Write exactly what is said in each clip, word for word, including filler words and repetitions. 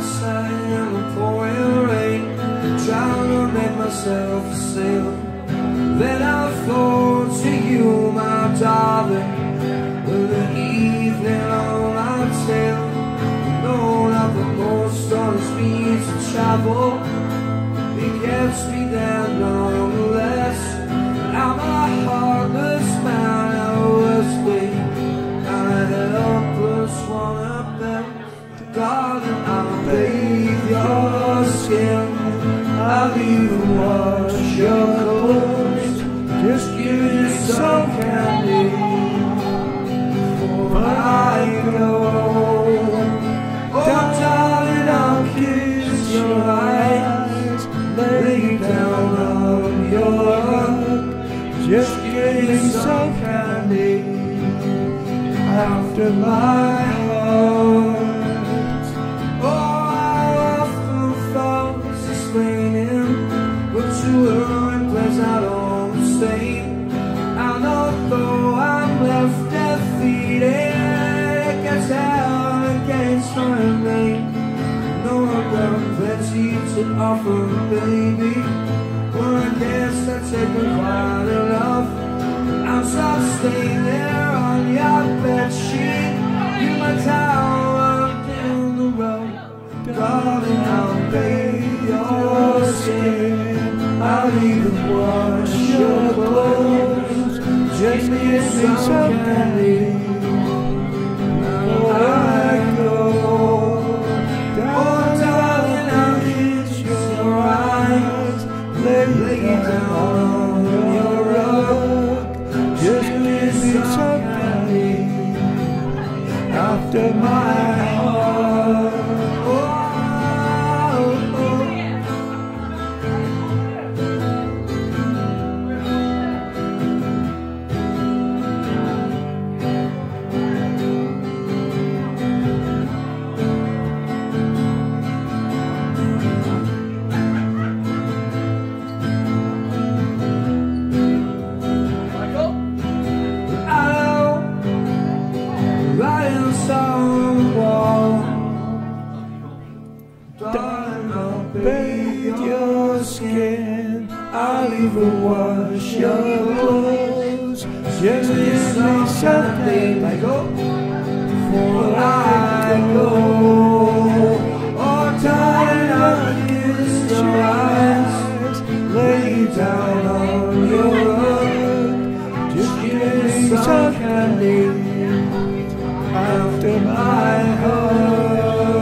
outside in the pouring rain, trying to make myself a sail. Then I'll float to you, my darling, with the evening on my tail. No, not the most on the speeds of travel, it gets me down nonetheless. I'm a heartless man, I was weak, I'm a helpless one at best. Darling, I'll bathe your skin, I'll even wash your clothes, just give you some candy before I go. Oh darling, I'll kiss your eyes, lay down on your rug, just give me some candy after my heart. But to her in place I don't stay. And although I'm left defeated, it gets out against my name. No, I've got plenty to offer, baby, but I guess I take it quite enough. I'm stop staying there on your bedsheet, you my towel down the road. Darling, I'll bathe your skin, I'll even wash your clothes, just give me some candy before I go. Oh darling, I'll kiss your eyes, lay, lay down on your rug, just give me some candy after my heart. Darling, I'll bathe your skin, I'll even wash your clothes, just give me something before I go. Oh darling, I'll kiss your eyes, lay down on your rug, just give me some candy after my heart.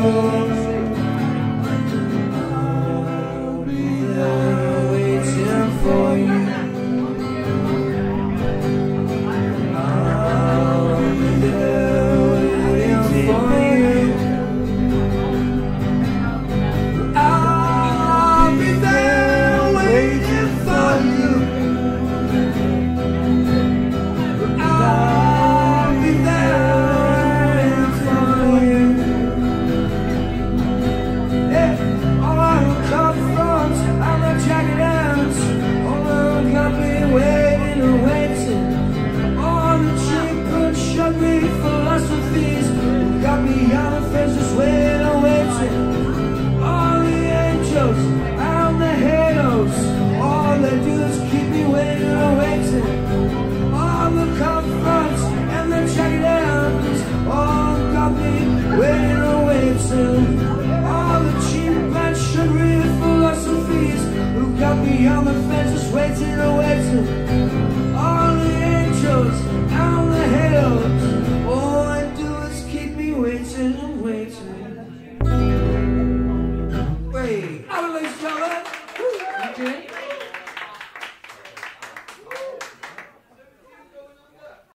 Philosophies got me on the fence, just waiting and waiting. All the angels and the halos, all they do is keep me waiting and waiting. All the confronts and the jagged ends, all got me waiting and waiting. All the cheap and sugary philosophies who got me on the fence, just waiting and waiting. All the angels and the halos, all I do is keep me waiting and waiting. Wait, I ladies and gentlemen.